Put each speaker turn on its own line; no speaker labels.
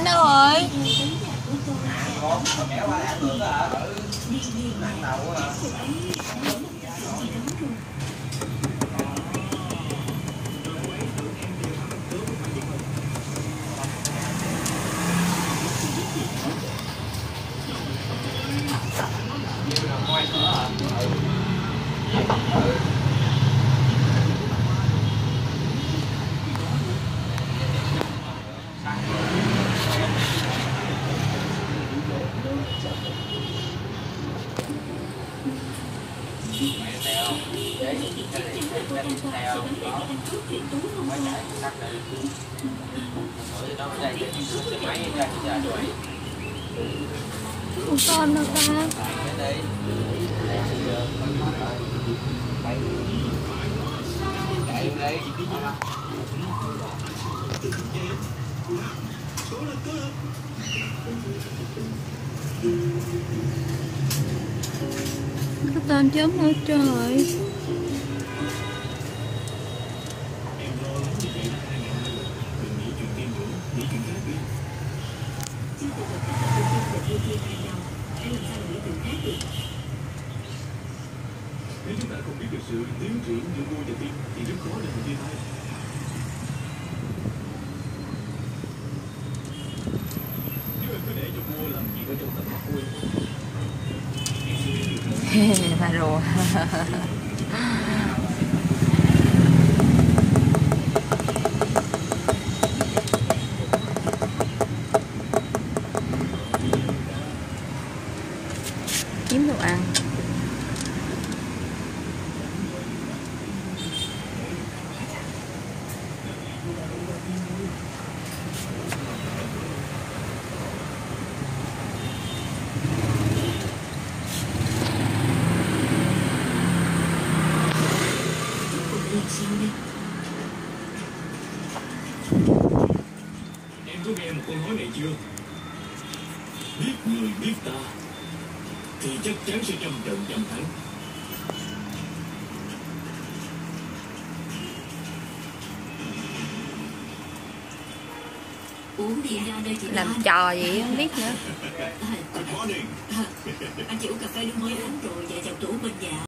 anh đâu rồi? Con đâu ta? Cái tên chấm nữa trời.
Nếu chúng ta không biết được sự tiến triển giữa mua và tiêm thì rất khó để mình chia tay. Nếu em cứ để cho mua làm gì ở trong tầm mắt của em.
Mà rồi. Kiếm đồ ăn.
Em có nghe một câu nói này chưa? Biết người biết ta thì chắc chắn sẽ trăm trận trăm thắng.
Làm trò gì không biết nữa.
Good morning.
Anh chỉ uống cà phê nước mới uống rồi, dạ chào tủ bên nhà.